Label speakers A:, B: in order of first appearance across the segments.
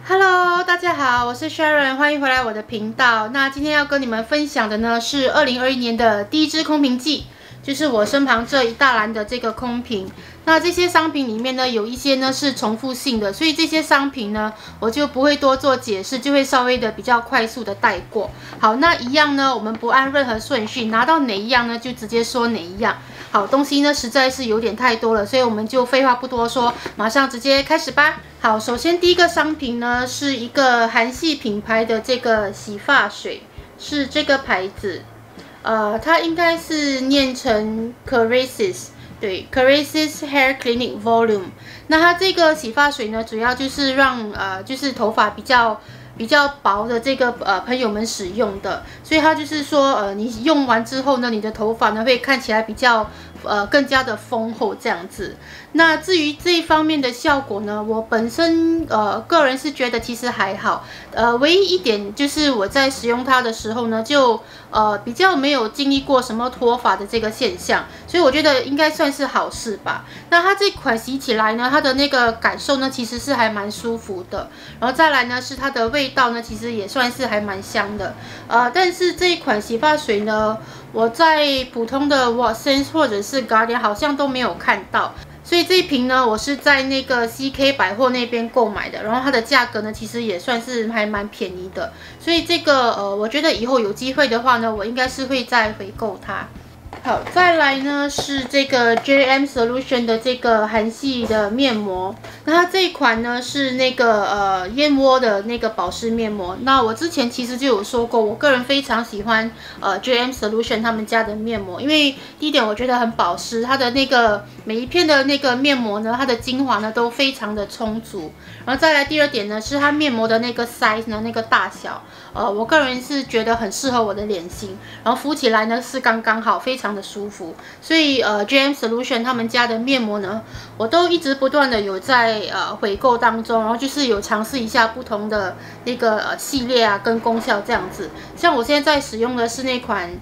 A: Hello，大家好，我是 Sharon， 欢迎回来我的频道。那今天要跟你们分享的呢是2021年的第一支空瓶季，就是我身旁这一大篮的这个空瓶。那这些商品里面呢，有一些呢是重复性的，所以这些商品呢，我就不会多做解释，就会稍微的比较快速的带过。好，那一样呢，我们不按任何顺序，拿到哪一样呢，就直接说哪一样。好，东西呢实在是有点太多了，所以我们就废话不多说，马上直接开始吧。好，首先第一个商品呢是一个韩系品牌的这个洗发水，是这个牌子，它应该是念成 Caresses。对 ，Caresses Hair Clinic Volume。那它这个洗发水呢，主要就是让就是头发比较薄的这个朋友们使用的，所以它就是说你用完之后呢，你的头发呢会看起来比较更加的丰厚这样子。那至于这一方面的效果呢，我本身个人是觉得其实还好，唯一一点就是我在使用它的时候呢，就比较没有经历过什么脱发的这个现象，所以我觉得应该算是好事吧。那它这款洗起来呢，它的那个感受呢，其实是还蛮舒服的。然后再来呢，是它的味道呢，其实也算是还蛮香的。但是这一款洗发水呢，我在普通的 Watsons 或者是 Guardian 好像都没有看到。所以这一瓶呢，我是在那个 CK 百货那边购买的，然后它的价格呢，其实也算是还蛮便宜的。所以这个我觉得以后有机会的话呢，我应该是会再回购它。好，再来呢是这个 JM Solution 的这个韩系的面膜，那它这一款呢是那个燕窝的那个保湿面膜。那我之前其实就有说过，我个人非常喜欢JM Solution 他们家的面膜，因为第一点我觉得很保湿，它的那个每一片的那个面膜呢，它的精华呢都非常的充足。然后再来第二点呢，是它面膜的那个 size 呢，那个大小，我个人是觉得很适合我的脸型，然后敷起来呢是刚刚好，非常的舒服。所以JM Solution 他们家的面膜呢，我都一直不断的有在回购当中，然后就是有尝试一下不同的那个系列啊跟功效这样子。像我现在在使用的是那款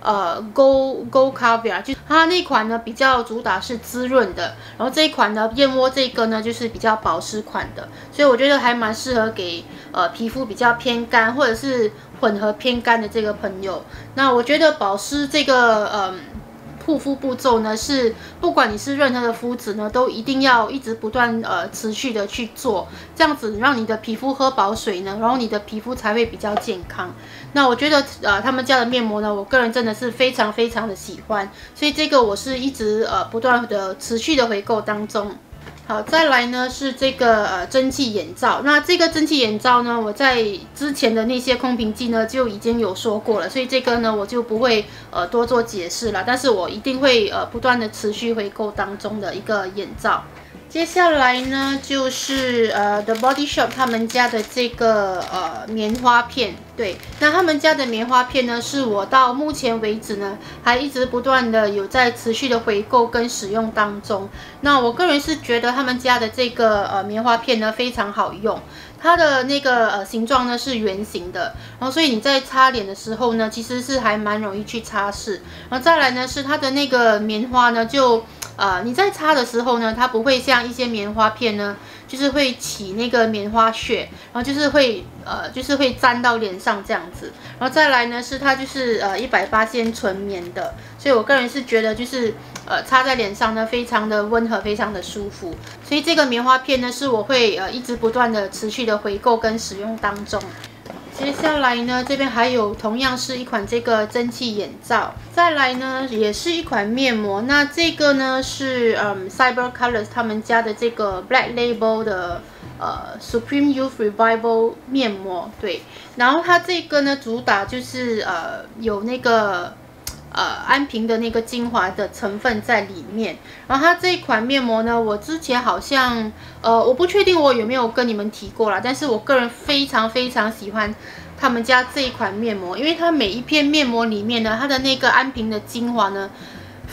A: Go Caviar， 就它那款呢比较主打是滋润的，然后这一款呢燕窝这个呢就是比较保湿款的，所以我觉得还蛮适合给皮肤比较偏干或者是混合偏干的这个朋友。那我觉得保湿这个护肤步骤呢，是不管你是任何的肤质呢，都一定要一直不断持续的去做，这样子让你的皮肤喝饱水呢，然后你的皮肤才会比较健康。那我觉得他们家的面膜呢，我个人真的是非常非常的喜欢，所以这个我是一直不断的持续的回购当中。好，再来呢是这个蒸汽眼罩。那这个蒸汽眼罩呢，我在之前的那些空瓶季呢就已经有说过了，所以这个呢我就不会多做解释了。但是我一定会不断的持续回购当中的一个眼罩。接下来呢就是The Body Shop 他们家的这个棉花片。对，那他们家的棉花片呢，是我到目前为止呢还一直不断的有在持续的回购跟使用当中。那我个人是觉得他们家的这个棉花片呢非常好用，它的那个形状呢是圆形的，然后所以你在擦脸的时候呢，其实是还蛮容易去擦拭。然后再来呢是它的那个棉花呢就你在擦的时候呢，它不会像一些棉花片呢，就是会起那个棉花屑，然后就是会粘到脸上这样子。然后再来呢，是它就是180%纯棉的，所以我个人是觉得就是擦在脸上呢，非常的温和，非常的舒服。所以这个棉花片呢，是我会一直不断的持续的回购跟使用当中。接下来呢，这边还有同样是一款这个蒸汽眼罩，再来呢也是一款面膜。那这个呢是Cyber Colors 他们家的这个 Black Label 的Supreme Youth Revival 面膜。对，然后它这个呢主打就是有那个安瓶的那个精华的成分在里面。然后它这一款面膜呢，我之前好像我不确定我有没有跟你们提过啦，但是我个人非常非常喜欢他们家这一款面膜，因为它每一片面膜里面呢，它的那个安瓶的精华呢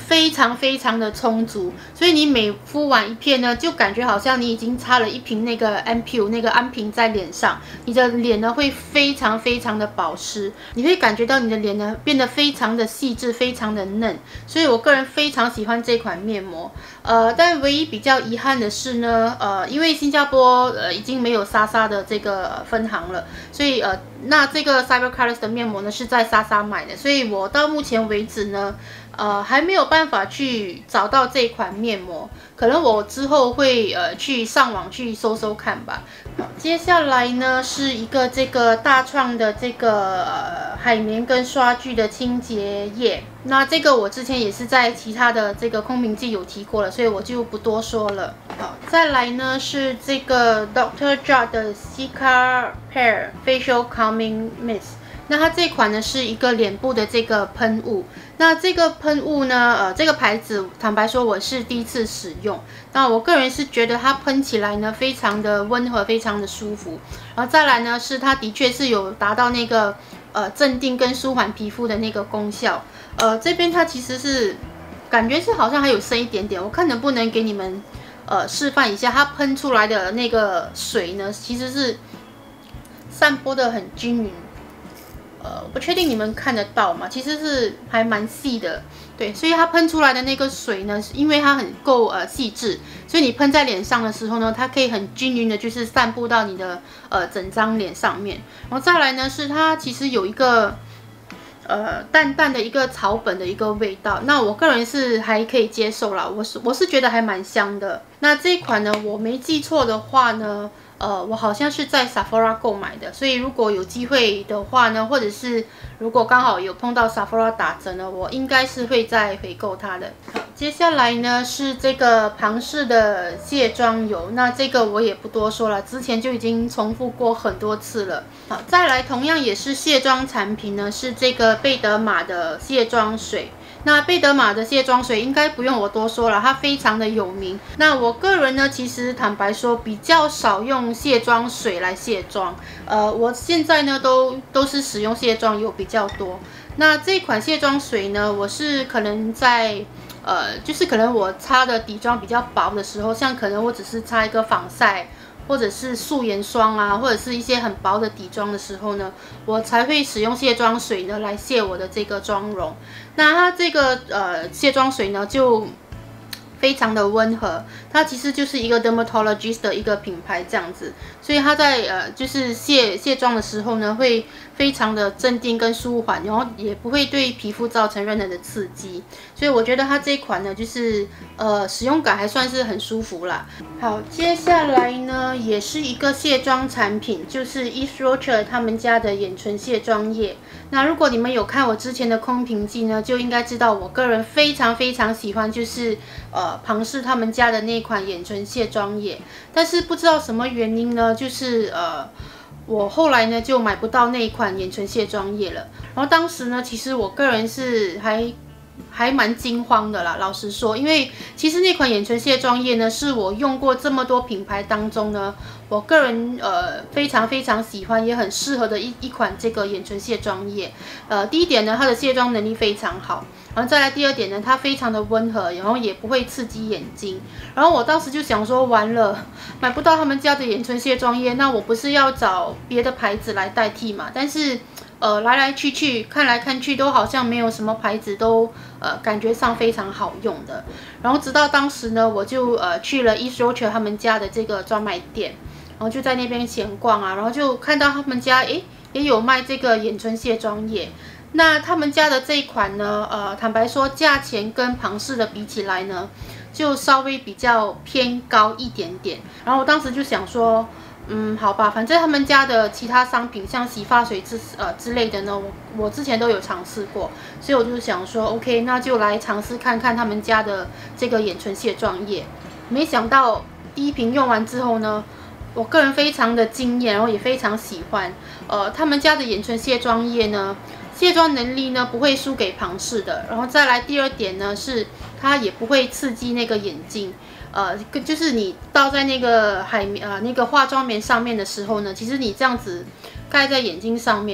A: 非常非常的充足，所以你每敷完一片呢，就感觉好像你已经擦了一瓶那个 Ampoule 那个安瓶在脸上，你的脸呢会非常非常的保湿，你会感觉到你的脸呢变得非常的细致，非常的嫩，所以我个人非常喜欢这款面膜。但唯一比较遗憾的是呢，因为新加坡已经没有莎莎的这个分行了，所以那这个 Cybercolors 的面膜呢是在莎莎买的，所以我到目前为止呢，还没有办法去找到这款面膜，可能我之后会去上网去搜搜看吧。好，接下来呢是一个这个大创的这个海绵跟刷具的清洁液，那这个我之前也是在其他的这个空瓶剂有提过了，所以我就不多说了。好，再来呢是这个 Dr. Jart 的 Cica Pear Facial Calming Mist。那它这款呢是一个脸部的这个喷雾，那这个喷雾呢，这个牌子坦白说我是第一次使用，那我个人是觉得它喷起来呢非常的温和，非常的舒服，然后再来呢是它的确是有达到那个镇定跟舒缓皮肤的那个功效，这边它其实是感觉是好像还有深一点点，我看能不能给你们示范一下，它喷出来的那个水呢其实是散播的很均匀。我不确定你们看得到吗？其实是还蛮细的，对，所以它喷出来的那个水呢，因为它很够细致，所以你喷在脸上的时候呢，它可以很均匀的，就是散布到你的整张脸上面。然后再来呢，是它其实有一个淡淡的一个草本的一个味道，那我个人是还可以接受啦，我是觉得还蛮香的。那这一款呢，我没记错的话呢。我好像是在 Sephora 购买的，所以如果有机会的话呢，或者是如果刚好有碰到 Sephora 打折呢，我应该是会再回购它的。好，接下来呢是这个庞氏的卸妆油，那这个我也不多说了，之前就已经重复过很多次了。好，再来同样也是卸妆产品呢，是这个贝德玛的卸妆水。那贝德玛的卸妆水应该不用我多说了，它非常的有名。那我个人呢，其实坦白说比较少用卸妆水来卸妆，我现在呢都是使用卸妆油比较多。那这款卸妆水呢，我是可能在就是可能我擦的底妆比较薄的时候，像可能我只是擦一个防晒。或者是素颜霜啊，或者是一些很薄的底妆的时候呢，我才会使用卸妆水呢来卸我的这个妆容。那它这个卸妆水呢就非常的温和，它其实就是一个 dermatologist 的一个品牌这样子，所以它在就是卸妆的时候呢，会非常的镇定跟舒缓，然后也不会对皮肤造成任何的刺激，所以我觉得它这一款呢，就是使用感还算是很舒服啦。好，接下来呢也是一个卸妆产品，就是 Yves Rocher 他们家的眼唇卸妆液。那如果你们有看我之前的空瓶记呢，就应该知道我个人非常非常喜欢，就是庞氏他们家的那款眼唇卸妆液，但是不知道什么原因呢，就是我后来呢就买不到那一款眼唇卸妆液了。然后当时呢，其实我个人是还蛮惊慌的啦，老实说，因为其实那款眼唇卸妆液呢，是我用过这么多品牌当中呢，我个人非常非常喜欢，也很适合的一款这个眼唇卸妆液。第一点呢，它的卸妆能力非常好，然后再来第二点呢，它非常的温和，然后也不会刺激眼睛。然后我当时就想说，完了，买不到他们家的眼唇卸妆液，那我不是要找别的牌子来代替嘛？但是来来去去看来看去都好像没有什么牌子都感觉上非常好用的。然后直到当时呢，我就去了 Yves Rocher 他们家的这个专卖店，然后就在那边闲逛啊，然后就看到他们家也有卖这个眼唇卸妆液。那他们家的这一款呢，坦白说价钱跟庞氏的比起来呢，就稍微比较偏高一点点。然后我当时就想说，好吧，反正他们家的其他商品，像洗发水之类的呢，我之前都有尝试过，所以我就想说 ，OK， 那就来尝试看看他们家的这个眼唇卸妆液。没想到第一瓶用完之后呢，我个人非常的惊艳，然后也非常喜欢。他们家的眼唇卸妆液呢，卸妆能力呢不会输给庞氏的。然后再来第二点呢，是它也不会刺激那个眼睛。就是你倒在那个那个化妆棉上面的时候呢，其实你这样子盖在眼睛上面，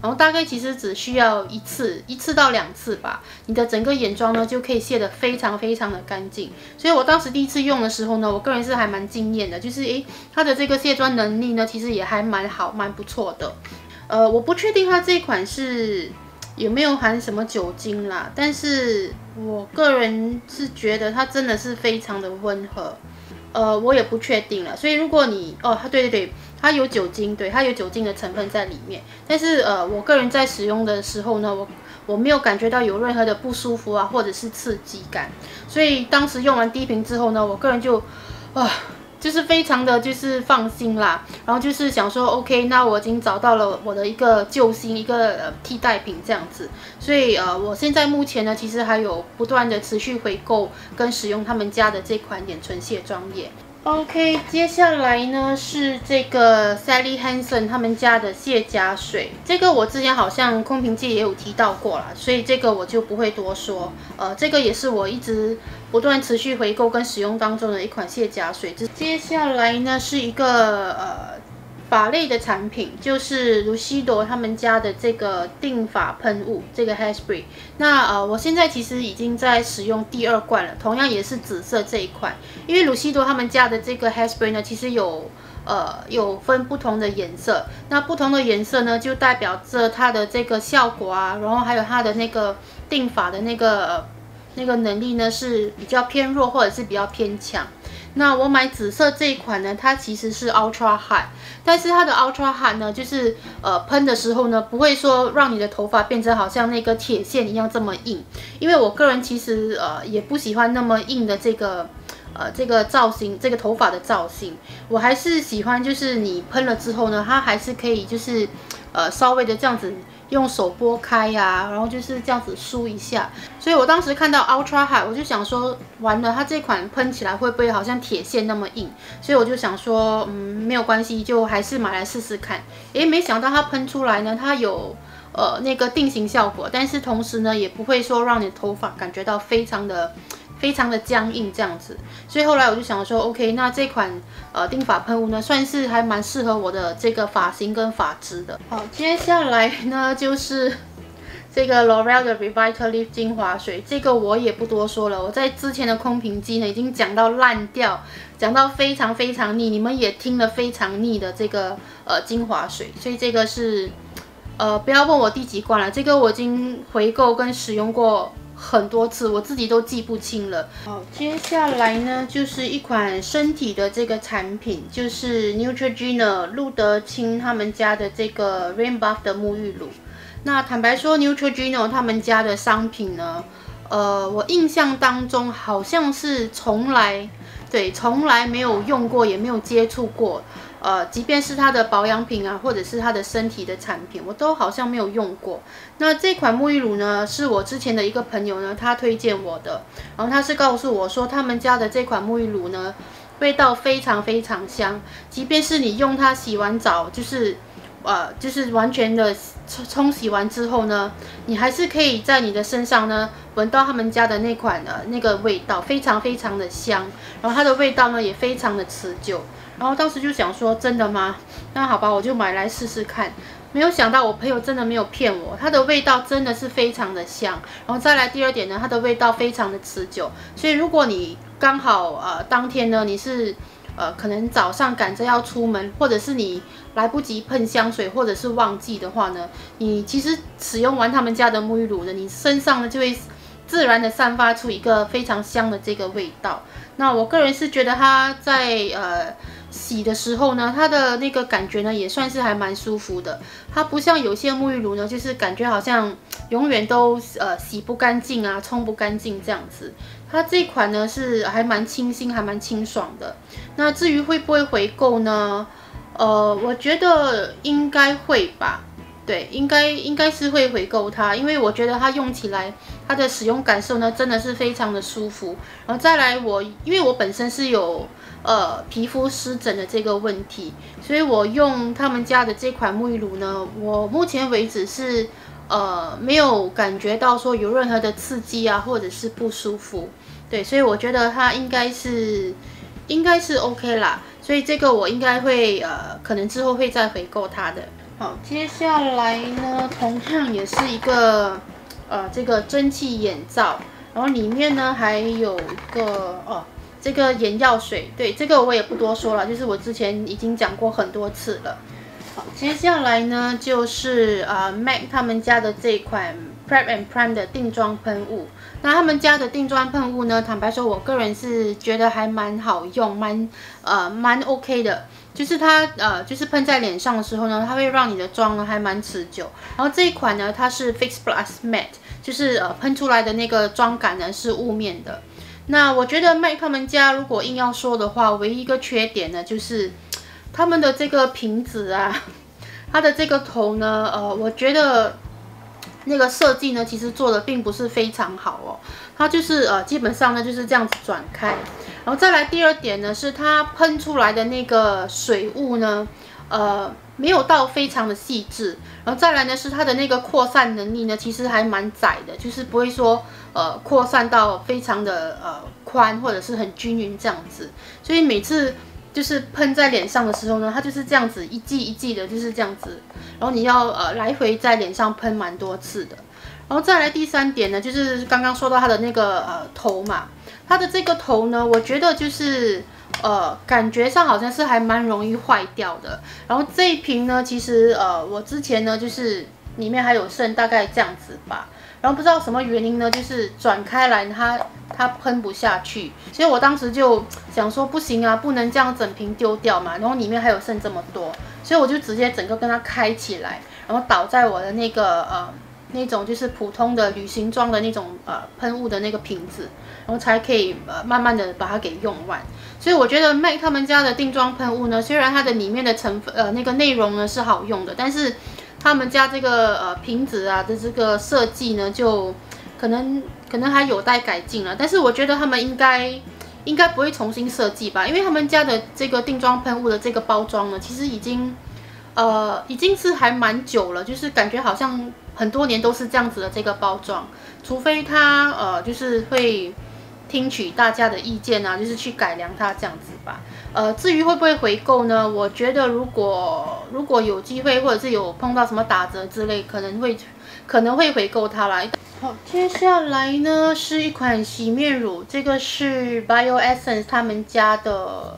A: 然后大概其实只需要一次到2次吧，你的整个眼妆呢就可以卸得非常非常的干净。所以我当时第一次用的时候呢，我个人是还蛮惊艳的，就是它的这个卸妆能力呢，其实也还蛮好，蛮不错的。我不确定它这一款是有没有含什么酒精啦，但是我个人是觉得它真的是非常的温和。我也不确定了，所以如果你对，它有酒精，对，它有酒精的成分在里面。但是我个人在使用的时候呢，我没有感觉到有任何的不舒服啊，或者是刺激感。所以当时用完第一瓶之后呢，我个人就是非常的就是放心啦，然后就是想说 OK， 那我已经找到了我的一个救星，一个替代品这样子。所以我现在目前呢，其实还有不断的持续回购跟使用他们家的这款眼唇卸妆液。OK， 接下来呢是这个 Sally Hansen 他们家的卸甲水，这个我之前好像空瓶记也有提到过啦，所以这个我就不会多说。这个也是我一直不断持续回购跟使用当中的一款卸甲水。接下来呢是一个发类的产品，就是卢西朵他们家的这个定发喷雾，这个 Hairspray。那我现在其实已经在使用第2罐了，同样也是紫色这一款。因为卢西朵他们家的这个 Hairspray 呢，其实有分不同的颜色，那不同的颜色呢，就代表着它的这个效果啊，然后还有它的那个定发的那个能力呢，是比较偏弱或者是比较偏强。那我买紫色这一款呢，它其实是 Ultra Hard， 但是它的 Ultra Hard 呢，就是喷的时候呢，不会说让你的头发变成好像那个铁线一样这么硬，因为我个人其实也不喜欢那么硬的这个造型，这个头发的造型，我还是喜欢就是你喷了之后呢，它还是可以就是稍微的这样子用手拨开呀，然后就是这样子梳一下。所以我当时看到 Ultra Hard， 我就想说，完了，它这款喷起来会不会好像铁线那么硬？所以我就想说，没有关系，就还是买来试试看。没想到它喷出来呢，它有那个定型效果，但是同时呢，也不会说让你的头发感觉到非常的僵硬这样子。所以后来我就想说 OK， 那这款定发喷雾呢，算是还蛮适合我的这个发型跟发质的。好，接下来呢就是这个 L'Oreal 的 Revitalift 精华水，这个我也不多说了，我在之前的空瓶机呢已经讲到烂掉，讲到非常非常腻，你们也听了非常腻的这个精华水，所以这个是不要问我第几罐了，这个我已经回购跟使用过很多次，我自己都记不清了。好，接下来呢就是一款身体的这个产品，就是 Neutrogena 露得清他们家的这个 Rain Buff 的沐浴乳。那坦白说 Neutrogena 他们家的商品呢，我印象当中好像是从来没有用过，也没有接触过。即便是它的保养品啊，或者是它的身体的产品，我都好像没有用过。那这款沐浴乳呢，是我之前的一个朋友呢，他推荐我的，然后他是告诉我说，他们家的这款沐浴乳呢，味道非常非常香，即便是你用它洗完澡，就是完全的冲洗完之后呢，你还是可以在你的身上呢闻到他们家的那款那个味道，非常非常的香，然后它的味道呢也非常的持久。然后当时就想说，真的吗？那好吧，我就买来试试看。没有想到我朋友真的没有骗我，它的味道真的是非常的香。然后再来第2点呢，它的味道非常的持久。所以如果你刚好当天呢你是可能早上赶着要出门，或者是你来不及喷香水，或者是忘记的话呢，你其实使用完他们家的沐浴乳呢，你身上呢就会自然的散发出一个非常香的这个味道。那我个人是觉得它在洗的时候呢，它的那个感觉呢也算是还蛮舒服的。它不像有些沐浴乳呢，就是感觉好像永远都洗不干净啊，冲不干净这样子。它这款呢是还蛮清新，还蛮清爽的。那至于会不会回购呢？我觉得应该会吧。对，应该是会回购它，因为我觉得它用起来，它的使用感受呢真的是非常的舒服。然后再来因为我本身是有皮肤湿疹的这个问题，所以我用他们家的这款沐浴乳呢，我目前为止是没有感觉到说有任何的刺激啊，或者是不舒服。对，所以我觉得它应该是 OK 啦，所以这个我应该会可能之后会再回购它的。 好，接下来呢，同样也是一个这个蒸汽眼罩，然后里面呢还有一个这个眼药水，对，这个我也不多说了，就是我之前已经讲过很多次了。好，接下来呢就是MAC 他们家的这一款 Prep and Prime 的定妆喷雾。那他们家的定妆喷雾呢，坦白说，我个人是觉得还蛮好用，蛮 OK 的。就是它就是喷在脸上的时候呢，它会让你的妆呢还蛮持久。然后这一款呢，它是 Fix Plus Matte， 就是喷出来的那个妆感呢是雾面的。那我觉得MAC 他们家如果硬要说的话，唯一一个缺点呢就是他们的这个瓶子啊，它的这个头呢，我觉得那个设计呢，其实做的并不是非常好哦。它就是基本上呢就是这样子转开。然后再来第二点呢，是它喷出来的那个水雾呢，没有到非常的细致。然后再来呢，是它的那个扩散能力呢，其实还蛮窄的，就是不会说扩散到非常的宽或者是很均匀这样子。所以每次就是喷在脸上的时候呢，它就是这样子一剂一剂的，就是这样子。然后你要来回在脸上喷蛮多次的。然后再来第三点呢，就是刚刚说到它的那个头嘛，它的这个头呢，我觉得就是感觉上好像是还蛮容易坏掉的。然后这一瓶呢，其实我之前呢就是里面还有剩大概这样子吧。然后不知道什么原因呢，就是转开来它喷不下去，所以我当时就想说不行啊，不能这样整瓶丢掉嘛。然后里面还有剩这么多，所以我就直接整个跟它开起来，然后倒在我的那个那种就是普通的旅行装的那种喷雾的那个瓶子，然后才可以慢慢的把它给用完。所以我觉得 MAC 他们家的定妆喷雾呢，虽然它的里面的成分那个内容呢是好用的，但是他们家这个瓶子啊的这个设计呢，就可能还有待改进了。但是我觉得他们应该不会重新设计吧，因为他们家的这个定妆喷雾的这个包装呢，其实已经是还蛮久了，就是感觉好像很多年都是这样子的这个包装，除非它就是会听取大家的意见啊，就是去改良它这样子吧。至于会不会回购呢？我觉得如果有机会，或者是有碰到什么打折之类，可能会回购它啦。好，接下来呢是一款洗面乳，这个是 Bio Essence 他们家的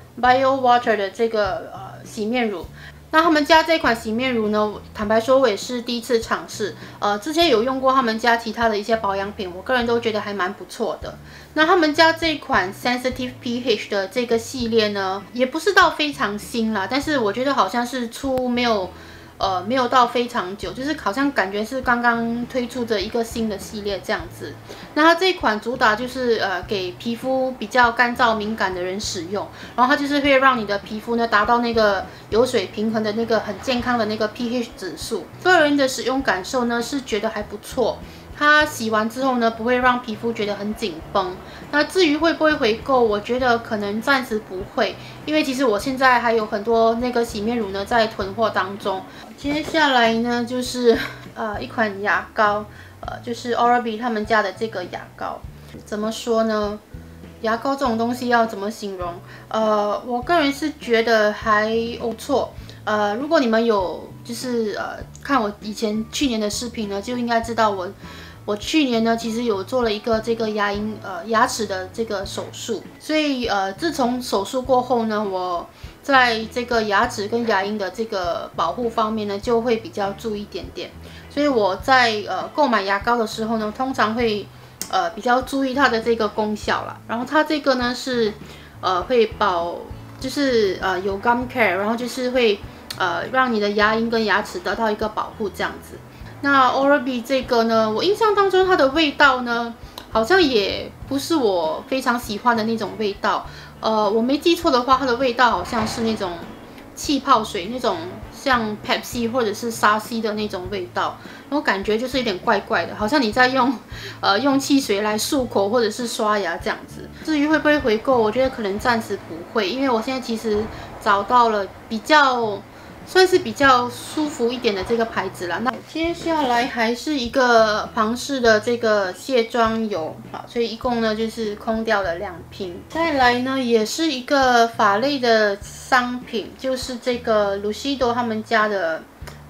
A: Bio Water 的这个洗面乳。那他们家这款洗面乳呢，坦白说，我也是第一次尝试。之前有用过他们家其他的一些保养品，我个人都觉得还蛮不错的。那他们家这款 Sensitive pH 的这个系列呢，也不是到非常新啦，但是我觉得好像是没有到非常久，就是好像感觉是刚刚推出的一个新的系列这样子。那它这一款主打就是给皮肤比较干燥敏感的人使用，然后它就是会让你的皮肤呢达到那个油水平衡的那个很健康的那个 pH 指数。个人的使用感受呢是觉得还不错。它洗完之后呢，不会让皮肤觉得很紧绷。那至于会不会回购，我觉得可能暂时不会，因为其实我现在还有很多那个洗面乳呢在囤货当中。接下来呢就是一款牙膏，就是 Oral-B 他们家的这个牙膏。怎么说呢？牙膏这种东西要怎么形容？我个人是觉得还不错。如果你们有就是看我去年的视频呢，就应该知道我去年呢其实有做了一个这个牙齿的这个手术，所以自从手术过后呢，我在这个牙齿跟牙龈的这个保护方面呢就会比较注意一点点，所以我在购买牙膏的时候呢，通常会比较注意它的这个功效啦。然后它这个呢是会就是有 gum care， 然后就是会让你的牙龈跟牙齿得到一个保护这样子。那 Oral-B 这个呢，我印象当中它的味道呢，好像也不是我非常喜欢的那种味道。我没记错的话，它的味道好像是那种气泡水，那种像 Pepsi 或者是沙西的那种味道，然后感觉就是有点怪怪的，好像你在用汽水来漱口或者是刷牙这样子。至于会不会回购，我觉得可能暂时不会，因为我现在其实找到了算是比较舒服一点的这个牌子啦。那接下来还是一个庞氏的这个卸妆油，好，所以一共呢就是空掉了2瓶。再来呢也是一个发类的商品，就是这个 Lucido 他们家的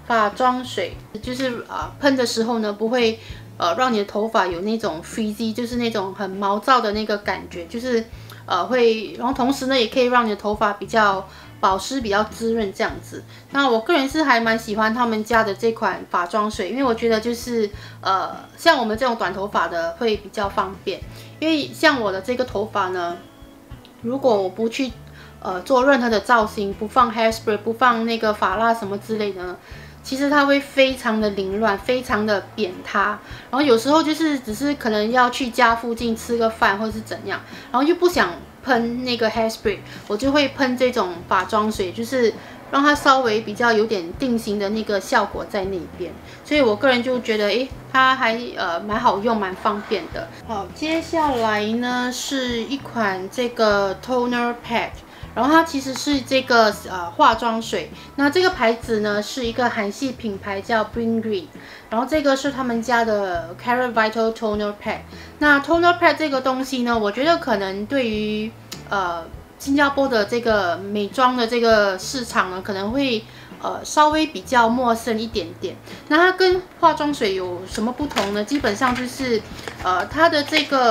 A: 发妆水，就是喷的时候呢，不会让你的头发有那种 frizzy， 就是那种很毛躁的那个感觉，就是会，然后同时呢，也可以让你的头发比较保湿、比较滋润这样子。那我个人是还蛮喜欢他们家的这款发妆水，因为我觉得就是像我们这种短头发的会比较方便，因为像我的这个头发呢，如果我不去做任何的造型，不放 hairspray， 不放那个发蜡什么之类的呢，其实它会非常的凌乱，非常的扁塌。然后有时候就是只是可能要去家附近吃个饭或者是怎样，然后又不想喷那个 hairspray， 我就会喷这种发妆水，就是让它稍微比较有点定型的那个效果在那边。所以我个人就觉得，它还蛮好用，蛮方便的。好，接下来呢是一款这个 toner pad。然后它其实是这个化妆水，那这个牌子呢是一个韩系品牌叫 Bring Green， 然后这个是他们家的 Carrot Vital Toner Pad。那 Toner Pad 这个东西呢，我觉得可能对于新加坡的这个美妆的这个市场呢，可能会稍微比较陌生一点点。那它跟化妆水有什么不同呢？基本上就是它的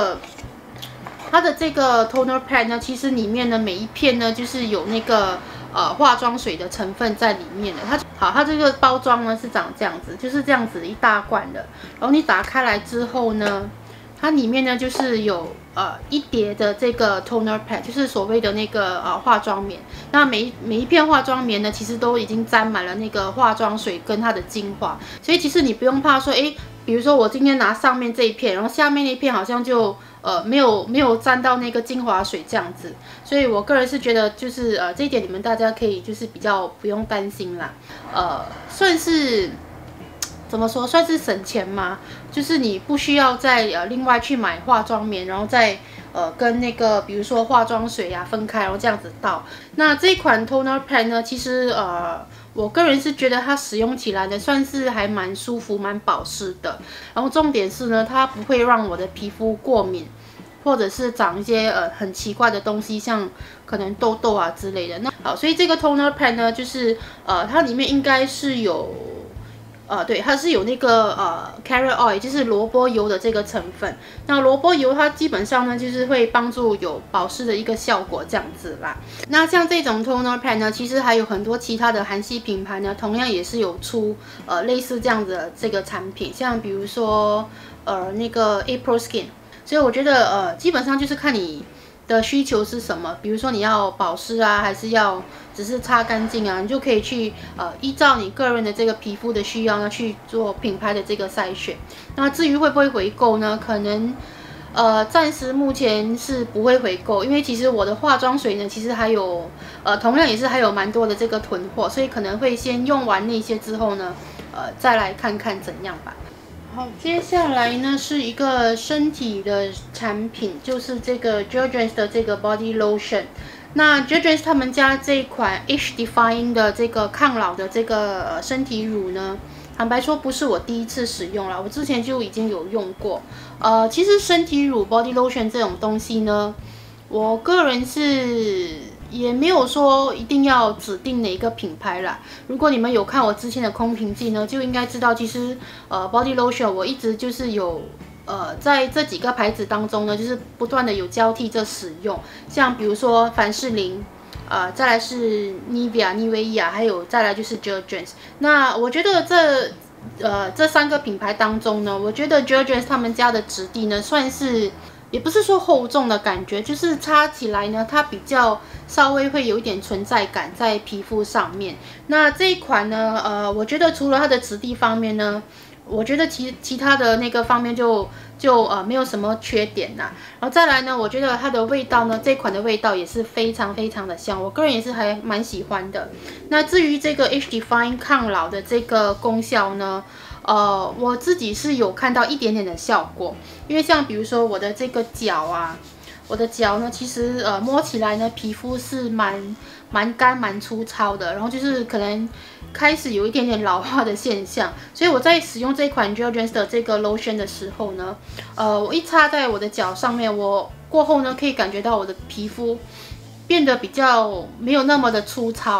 A: 这个 toner pad 呢，其实里面呢每一片呢就是有那个化妆水的成分在里面的。它这个包装呢是长这样子，就是这样子一大罐的。然后你打开来之后呢，它里面呢就是有一叠的这个 toner pad， 就是所谓的那个化妆棉。那每一片化妆棉呢，其实都已经沾满了那个化妆水跟它的精华，所以其实你不用怕说，比如说我今天拿上面这一片，然后下面那片好像就没有沾到那个精华水这样子。所以我个人是觉得就是这一点你们大家可以就是比较不用担心啦。算是怎么说，算是省钱吗？就是你不需要再另外去买化妆棉，然后再跟那个比如说化妆水分开，然后这样子倒。那这款 toner pad 呢，其实我个人是觉得它使用起来呢，算是还蛮舒服、蛮保湿的。然后重点是呢，它不会让我的皮肤过敏，或者是长一些很奇怪的东西，像可能痘痘之类的。那好，所以这个 toner pad 呢，就是它里面应该是有。对，它是有那个carrot oil， 就是萝卜油的这个成分。那萝卜油它基本上呢，就是会帮助有保湿的一个效果这样子啦。那像这种 toner pad 呢，其实还有很多其他的韩系品牌呢，同样也是有出类似这样子的这个产品，像比如说那个 April Skin。所以我觉得基本上就是看你的需求是什么，比如说你要保湿还是要只是擦干净你就可以去依照你个人的这个皮肤的需要呢去做品牌的这个筛选。那至于会不会回购呢？可能暂时目前是不会回购，因为其实我的化妆水呢，其实还有同样也是还有蛮多的这个囤货，所以可能会先用完那些之后呢，再来看看怎样吧。好，接下来呢是一个身体的产品，就是这个 Jergens 的这个 Body Lotion。那 Jergens 他们家这一款 Age Defying 的这个抗老的这个身体乳呢，坦白说不是我第一次使用了，我之前就已经有用过。其实身体乳 Body Lotion 这种东西呢，我个人是也没有说一定要指定哪一个品牌啦。如果你们有看我之前的空瓶记呢，就应该知道，其实Body Lotion 我一直就是有在这几个牌子当中呢，就是不断的有交替着使用。像比如说凡士林，再来是 Nivea 妮维雅，还有再来就是 Jergens。那我觉得这三个品牌当中呢，我觉得 Jergens 他们家的质地呢，算是也不是说厚重的感觉，就是擦起来呢，它比较稍微会有一点存在感在皮肤上面。那这一款呢，我觉得除了它的质地方面呢，我觉得其他的那个方面就没有什么缺点啦。然后再来呢，我觉得它的味道呢，这款的味道也是非常非常的香，我个人也是还蛮喜欢的。那至于这个 Age Defying 抗老的这个功效呢，我自己是有看到一点点的效果，因为像比如说我的这个脚我的脚呢，其实摸起来呢，皮肤是蛮干蛮粗糙的，然后就是可能开始有一点点老化的现象。所以我在使用这款 Jergens 的这个 lotion 的时候呢，我一擦在我的脚上面，我过后呢可以感觉到我的皮肤变得比较没有那么的粗糙，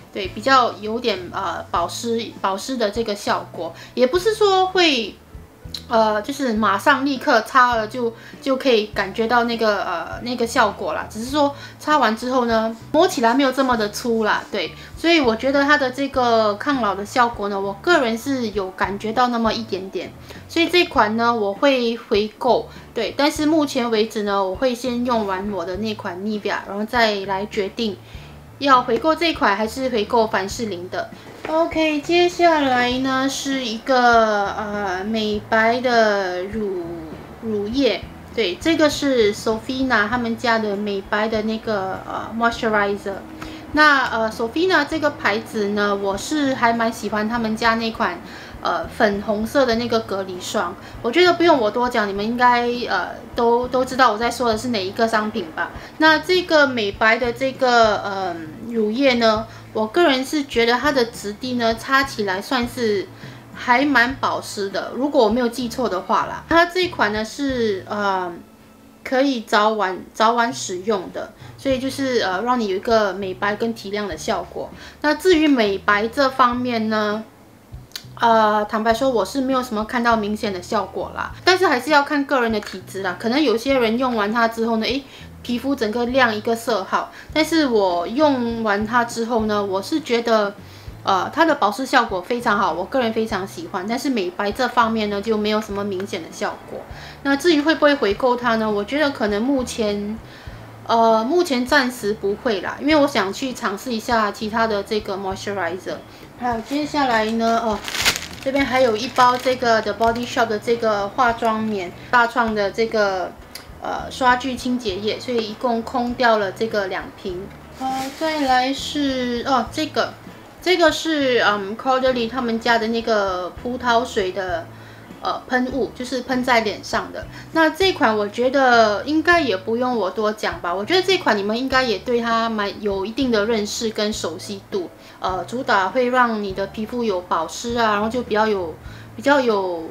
A: 对，比较有点保湿的这个效果，也不是说会就是马上立刻擦了就可以感觉到那个效果啦，只是说擦完之后呢，摸起来没有这么的粗啦，对，所以我觉得它的这个抗老的效果呢，我个人是有感觉到那么一点点，所以这款呢我会回购，对，但是目前为止呢，我会先用完我的那款 Nivea， 然后再来决定要回购这款还是回购凡士林的。OK， 接下来呢是一个美白的乳液，对，这个是 Sofina 他们家的美白的那个moisturizer。那Sofina 这个牌子呢，我是还蛮喜欢他们家那款粉红色的那个隔离霜，我觉得不用我多讲，你们应该都知道我在说的是哪一个商品吧？那这个美白的这个乳液呢，我个人是觉得它的质地呢，擦起来算是还蛮保湿的，如果我没有记错的话啦。它这一款呢是可以早晚使用的，所以就是让你有一个美白跟提亮的效果。那至于美白这方面呢，坦白说我是没有什么看到明显的效果啦，但是还是要看个人的体质啦。可能有些人用完它之后呢，皮肤整个亮一个色号，但是我用完它之后呢，我是觉得它的保湿效果非常好，我个人非常喜欢，但是美白这方面呢就没有什么明显的效果。那至于会不会回购它呢？我觉得可能目前暂时不会啦，因为我想去尝试一下其他的这个 moisturizer。还有接下来呢，这边还有一包这个 The Body Shop 的这个化妆棉，大创的这个刷具清洁液，所以一共空掉了这个2瓶。再来是这个是Caudalie 他们家的那个葡萄水的喷雾，就是喷在脸上的。那这款我觉得应该也不用我多讲吧，我觉得这款你们应该也对它有一定的认识跟熟悉度。主打会让你的皮肤有保湿啊，然后就比较有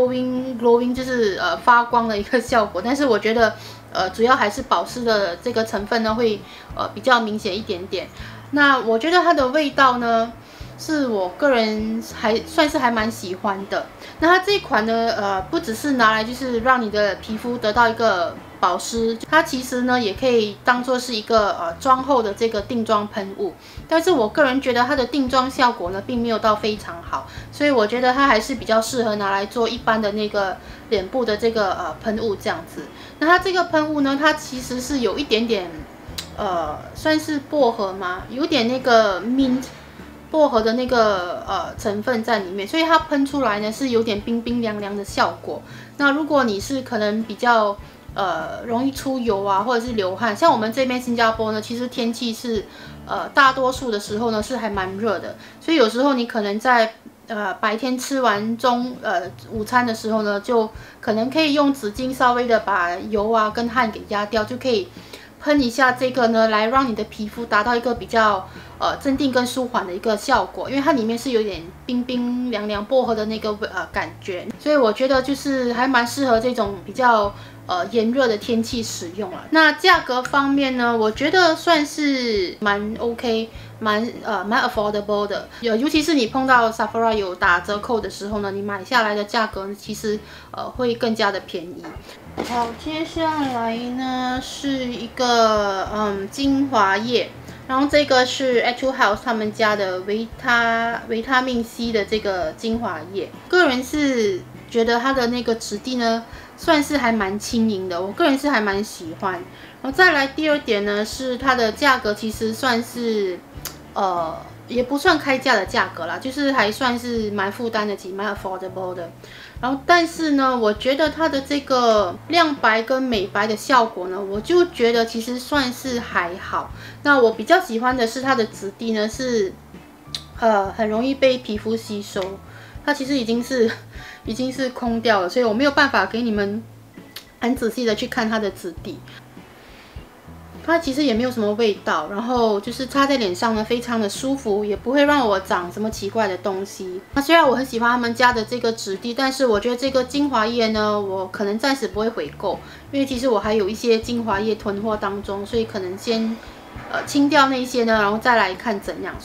A: glowing 就是发光的一个效果。但是我觉得主要还是保湿的这个成分呢会比较明显一点点。那我觉得它的味道呢，是我个人算是还蛮喜欢的。那它这一款呢，不只是拿来就是让你的皮肤得到一个保湿，它其实呢也可以当做是一个妆后的这个定妆喷雾。但是我个人觉得它的定妆效果呢，并没有到非常好，所以我觉得它还是比较适合拿来做一般的那个脸部的这个喷雾这样子。那它这个喷雾呢，它其实是有一点点算是薄荷吗？有点那个 mint。薄荷的那个成分在里面，所以它喷出来呢是有点冰冰凉凉的效果。那如果你是可能比较容易出油啊，或者是流汗，像我们这边新加坡呢，其实天气是大多数的时候呢是还蛮热的，所以有时候你可能在白天吃完午餐的时候呢，就可能可以用纸巾稍微的把油啊跟汗给压掉，就可以喷一下这个呢，来让你的皮肤达到一个比较镇定跟舒缓的一个效果，因为它里面是有点冰冰凉凉薄荷的那个感觉，所以我觉得就是还蛮适合这种比较炎热的天气使用啊。那价格方面呢，我觉得算是蛮 OK， 蛮 affordable 的，尤其是你碰到 Sephora 有打折扣的时候呢，你买下来的价格其实会更加的便宜。好，接下来呢是一个精华液，然后这个是 Etude House 他们家的维他命 C 的这个精华液，个人是觉得它的那个质地呢算是还蛮轻盈的，我个人是还蛮喜欢。然后再来第二点呢是它的价格其实算是也不算开价的价格啦，就是还算是蛮负担得起，蛮 affordable 的。然后，但是呢，我觉得它的这个亮白跟美白的效果呢，我就觉得其实算是还好。那我比较喜欢的是它的质地呢是，很容易被皮肤吸收。它其实已经是空掉了，所以我没有办法给你们很仔细的去看它的质地。它其实也没有什么味道，然后就是擦在脸上呢，非常的舒服，也不会让我长什么奇怪的东西。那虽然我很喜欢他们家的这个质地，但是我觉得这个精华液呢，我可能暂时不会回购，因为其实我还有一些精华液囤货当中，所以可能先清掉那些呢，然后再来看怎样。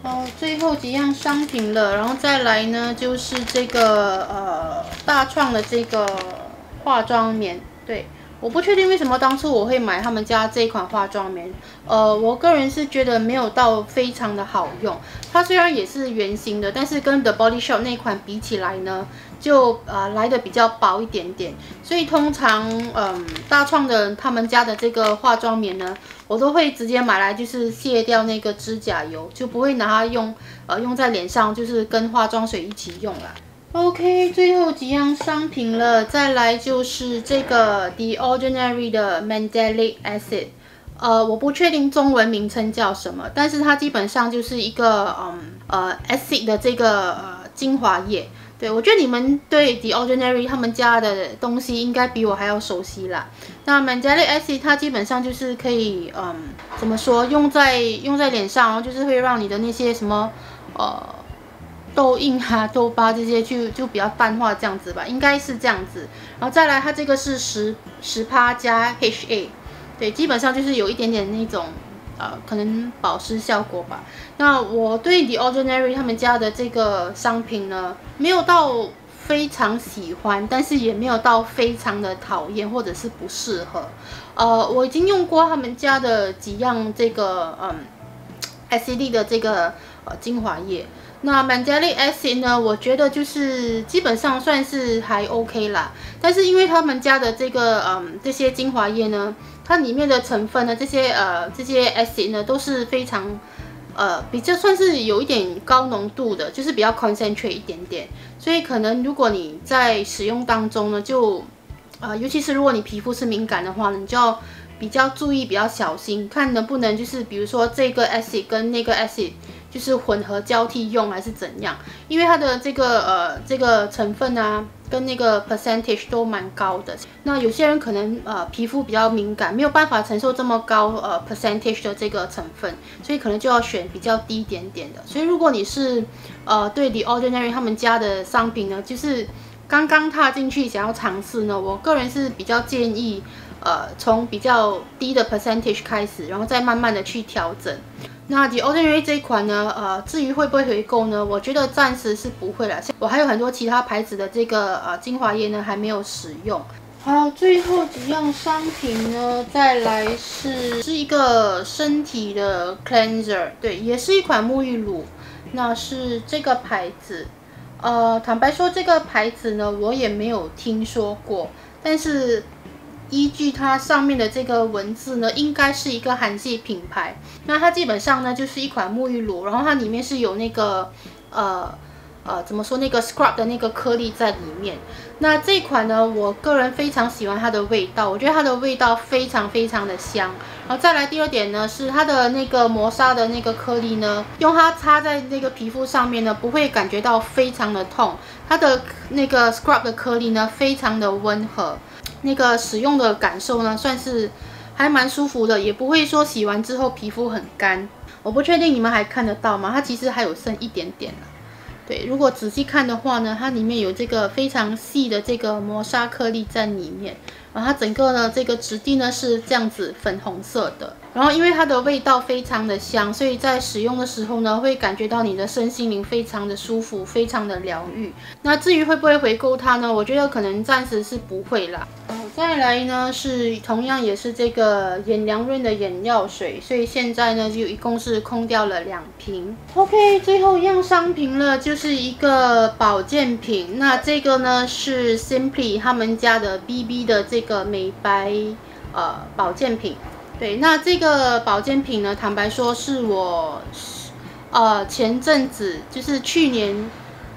A: 好，最后几样商品了，然后再来呢，就是这个大创的这个化妆棉，对，我不确定为什么当初我会买他们家这一款化妆棉，我个人是觉得没有到非常的好用，它虽然也是圆形的，但是跟 The Body Shop 那款比起来呢，就来的比较薄一点点，所以通常大创的他们家的这个化妆棉呢。我都会直接买来，就是卸掉那个指甲油，就不会拿它用在脸上，就是跟化妆水一起用啦。OK， 最后几样商品了，再来就是这个 The Ordinary 的 Mandelic Acid， 我不确定中文名称叫什么，但是它基本上就是一个acid 的这个精华液。对，我觉得你们对 The Ordinary 他们家的东西应该比我还要熟悉啦。那 Mandelic Acid 它基本上就是可以，怎么说，用在脸上，然后就是会让你的那些什么，痘印啊、痘疤这些就比较淡化这样子吧，应该是这样子。然后再来，它这个是10%加 HA， 对，基本上就是有一点点那种。可能保湿效果吧。那我对 The Ordinary 他们家的这个商品呢，没有到非常喜欢，但是也没有到非常的讨厌或者是不适合。我已经用过他们家的几样这个SCD 的这个精华液。那 Mandelic Acid 呢，我觉得就是基本上算是还 OK 啦。但是因为他们家的这个这些精华液呢，它里面的成分呢，这些 acid 呢都是非常比较算是有一点高浓度的，就是比较 concentrate 一点点。所以可能如果你在使用当中呢，就尤其是如果你皮肤是敏感的话呢，你就要比较注意、比较小心，看能不能就是比如说这个 acid 跟那个 acid。就是混合交替用还是怎样？因为它的这个成分啊，跟那个 percentage 都蛮高的。那有些人可能皮肤比较敏感，没有办法承受这么高percentage 的这个成分，所以可能就要选比较低一点点的。所以如果你是对 The Ordinary 他们家的商品呢，就是刚刚踏进去想要尝试呢，我个人是比较建议从比较低的 percentage 开始，然后再慢慢的去调整。那 The Ordinary 这一款呢，至于会不会回购呢？我觉得暂时是不会了。我还有很多其他牌子的这个精华液呢，还没有使用。好，最后几样商品呢，再来是一个身体的 cleanser， 对，也是一款沐浴乳。那是这个牌子，坦白说这个牌子呢，我也没有听说过，但是。依据它上面的这个文字呢，应该是一个韩系品牌。那它基本上呢就是一款沐浴乳，然后它里面是有那个怎么说那个 scrub 的那个颗粒在里面。那这一款呢，我个人非常喜欢它的味道，我觉得它的味道非常非常的香。然后再来第二点呢，是它的那个磨砂的那个颗粒呢，用它擦在那个皮肤上面呢，不会感觉到非常的痛。它的那个 scrub 的颗粒呢，非常的温和。那个使用的感受呢，算是还蛮舒服的，也不会说洗完之后皮肤很干。我不确定你们还看得到吗？它其实还有剩一点点了。对，如果仔细看的话呢，它里面有这个非常细的这个磨砂颗粒在里面，然后它整个呢这个质地呢是这样子粉红色的。然后因为它的味道非常的香，所以在使用的时候呢，会感觉到你的身心灵非常的舒服，非常的疗愈。那至于会不会回购它呢？我觉得可能暂时是不会啦。再来呢是同样也是这个眼凉润的眼药水，所以现在呢就一共是空掉了2瓶。OK， 最后一样商品了，就是一个保健品。那这个呢是 Simply 他们家的 BB 的这个美白保健品。对，那这个保健品呢，坦白说是我前阵子就是去年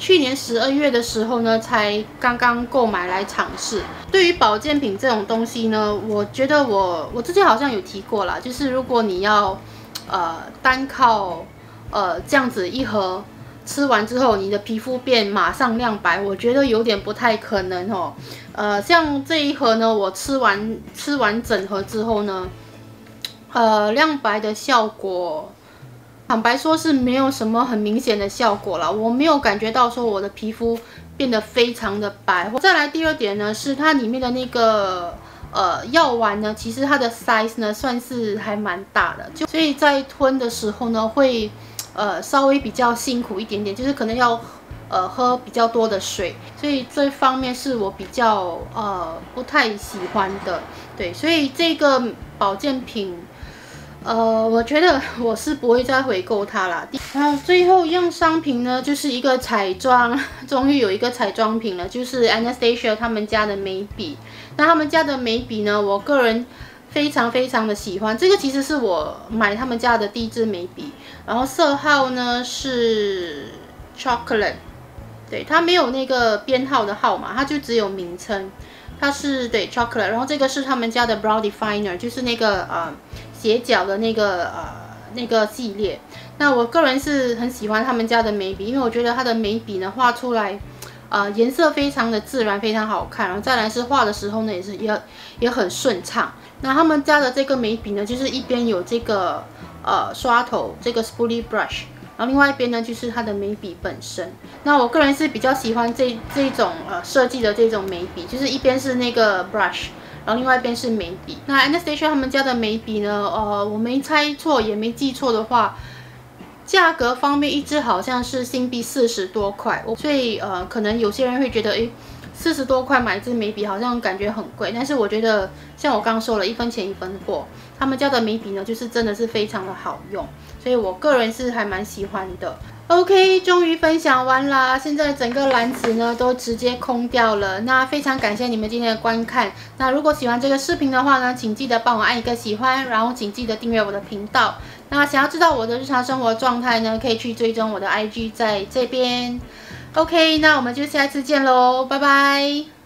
A: 12月的时候呢，才刚刚购买来尝试。对于保健品这种东西呢，我觉得我之前好像有提过啦，就是如果你要单靠这样子一盒吃完之后，你的皮肤变马上亮白，我觉得有点不太可能哦。像这一盒呢，我吃完整盒之后呢。亮白的效果，坦白说是没有什么很明显的效果啦，我没有感觉到说我的皮肤变得非常的白。再来第二点呢，是它里面的那个药丸呢，其实它的 size 呢算是还蛮大的，所以在吞的时候呢会稍微比较辛苦一点点，就是可能要喝比较多的水，所以这方面是我比较不太喜欢的。对，所以这个保健品。我觉得我是不会再回购它啦。然后最后一样商品呢，就是一个彩妆，终于有一个彩妆品了，就是 Anastasia 他们家的眉笔。那他们家的眉笔呢，我个人非常的喜欢。这个其实是我买他们家的第一支眉笔，然后色号呢是 Chocolate， 对，它没有那个编号的号码，它就只有名称。它是对 Chocolate， 然后这个是他们家的 Brow Definer， 就是那个斜角的那个系列。那我个人是很喜欢他们家的眉笔，因为我觉得它的眉笔呢画出来，颜色非常的自然，非常好看。然后再来是画的时候呢，也很顺畅。那他们家的这个眉笔呢，就是一边有这个刷头这个 Spoolie Brush， 然后另外一边呢就是它的眉笔本身。那我个人是比较喜欢这种设计的这种眉笔，就是一边是那个 brush。然后另外一边是眉笔。那 Anastasia 他们家的眉笔呢，我没猜错也没记错的话，价格方面一支好像是新币40多块，所以可能有些人会觉得，40多块买一支眉笔好像感觉很贵，但是我觉得像我刚刚说了，1分钱1分货，他们家的眉笔呢就是真的是非常的好用，所以我个人是还蛮喜欢的。OK， 终于分享完啦！现在整个篮子呢都直接空掉了。那非常感谢你们今天的观看。那如果喜欢这个视频的话呢，请记得帮我按一个喜欢，然后请记得订阅我的频道。那想要知道我的日常生活状态呢，可以去追踪我的 IG 在这边。OK， 那我们就下次见喽，拜拜。